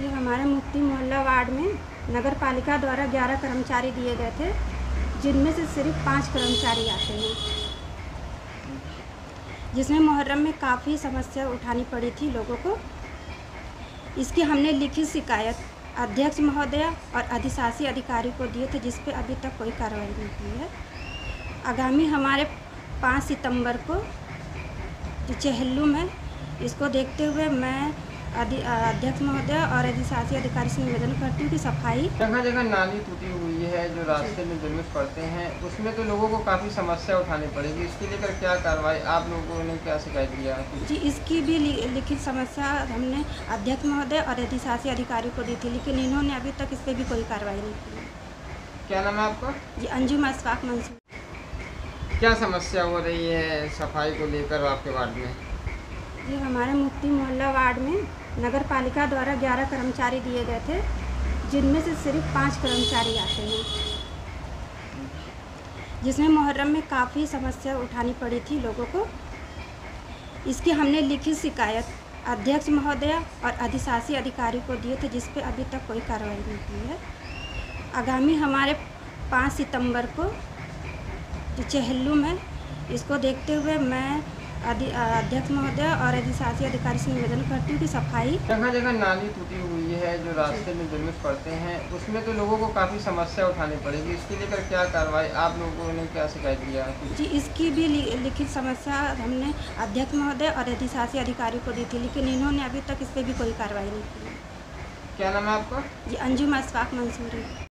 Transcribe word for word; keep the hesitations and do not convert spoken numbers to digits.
ये हमारे मुफ्ती मोहल्ला वार्ड में नगर पालिका द्वारा ग्यारह कर्मचारी दिए गए थे, जिनमें से सिर्फ पाँच कर्मचारी आते हैं, जिसमें मुहर्रम में काफ़ी समस्या उठानी पड़ी थी लोगों को। इसकी हमने लिखित शिकायत अध्यक्ष महोदय और अधिशासी अधिकारी को दिए थे, जिस पे अभी तक कोई कार्रवाई नहीं की है। आगामी हमारे पाँच सितंबर को जो चेहल्लुम है, इसको देखते हुए मैं अध्यक्ष महोदय और अधिशासी अधिकारी से निवेदन करती हूँ कि सफाई जगह जगह नाली टूटी हुई है, जो रास्ते में जुलूस पड़ते हैं, उसमें तो लोगों को काफ़ी समस्या उठानी पड़ेगी। इसके लेकर क्या कार्रवाई, आप लोगों ने क्या शिकायत दिया? जी, इसकी भी लिखित समस्या हमने अध्यक्ष महोदय और अधिशासी अधिकारी को दी थी, लेकिन इन्होंने अभी तक इस पर भी कोई कार्रवाई नहीं की। क्या नाम है आपका? जी, अंजुम अशफाक मंसूर। क्या समस्या हो रही है सफाई को लेकर आपके वार्ड में? ये हमारे मुफ्ती मोहल्ला वार्ड में नगर पालिका द्वारा ग्यारह कर्मचारी दिए गए थे, जिनमें से सिर्फ पाँच कर्मचारी आते हैं, जिसमें मुहर्रम में काफ़ी समस्या उठानी पड़ी थी लोगों को। इसकी हमने लिखित शिकायत अध्यक्ष महोदय और अधिशासी अधिकारी को दिए थे, जिस पे अभी तक कोई कार्रवाई नहीं की है। आगामी हमारे पाँच सितंबर को जो चेहल्लुम है, इसको देखते हुए मैं अध्यक्ष महोदय और अधिशासी अधिकारी से निवेदन करती हूँ कि सफाई जगह जगह नाली टूटी हुई है, जो रास्ते में जुलूस पड़ते हैं, उसमें तो लोगों को काफ़ी समस्या उठानी पड़ेगी। इसके लेकर क्या कार्रवाई, आप लोगों ने क्या शिकायत दिया? जी, इसकी भी लिखित समस्या हमने अध्यक्ष महोदय और अधिशासी अधिकारी को दी थी, लेकिन इन्होंने अभी तक इस पर भी कोई कार्रवाई नहीं की। क्या नाम है आपका? जी, अंजुम अशफाक मंसूर।